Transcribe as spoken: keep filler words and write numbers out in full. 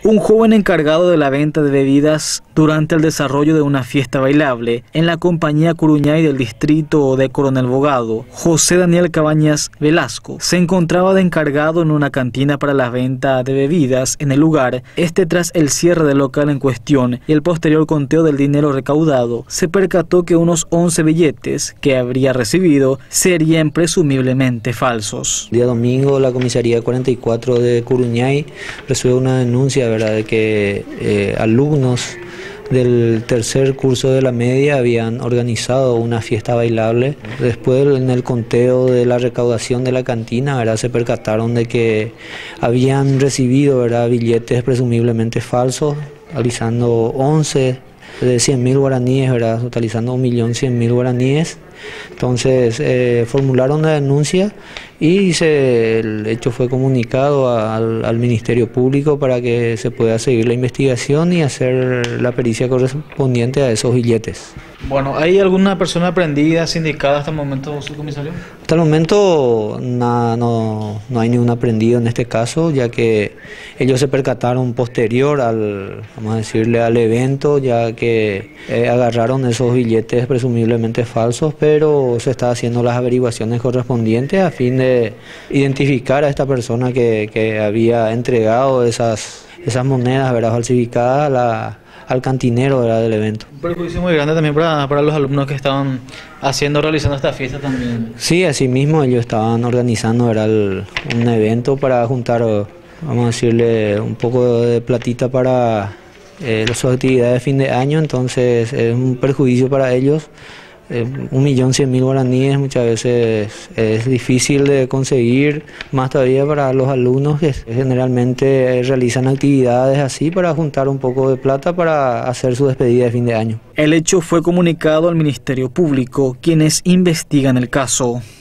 Un joven encargado de la venta de bebidas durante el desarrollo de una fiesta bailable en la compañía Curuñay del distrito de Coronel Bogado, José Daniel Cabañas Velasco, se encontraba de encargado en una cantina para la venta de bebidas en el lugar. Este, tras el cierre del local en cuestión y el posterior conteo del dinero recaudado, se percató que unos once billetes que habría recibido serían presumiblemente falsos. El día domingo la comisaría cuarenta y cuatro de Curuñay recibió una denuncia, ¿verdad?, de que eh, alumnos del tercer curso de la media habían organizado una fiesta bailable. Después, en el conteo de la recaudación de la cantina, ¿verdad?, se percataron de que habían recibido, ¿verdad?, billetes presumiblemente falsos, totalizando once de cien mil guaraníes, ¿verdad?, totalizando un millón cien mil guaraníes. Entonces eh, formularon la denuncia y se, el hecho fue comunicado a, al, al Ministerio Público para que se pueda seguir la investigación y hacer la pericia correspondiente a esos billetes. Bueno, ¿hay alguna persona aprendida, sindicada hasta el momento, su comisario? Hasta el momento nada, no, no hay ningún aprendido en este caso, ya que ellos se percataron posterior al, vamos a decirle, al evento, ya que eh, agarraron esos billetes presumiblemente falsos, pero se está haciendo las averiguaciones correspondientes a fin de identificar a esta persona que, que había entregado esas, esas monedas, ¿verdad?, falsificadas a la al cantinero, ¿verdad?, del evento. Un perjuicio muy grande también para, para los alumnos que estaban haciendo, realizando esta fiesta también. Sí, así mismo ellos estaban organizando, ¿verdad?, el, un evento para juntar, vamos a decirle, un poco de platita para eh, sus actividades de fin de año, entonces es un perjuicio para ellos. Eh, un millón cien mil guaraníes muchas veces es difícil de conseguir, más todavía para los alumnos que generalmente realizan actividades así para juntar un poco de plata para hacer su despedida de fin de año. El hecho fue comunicado al Ministerio Público, quienes investigan el caso.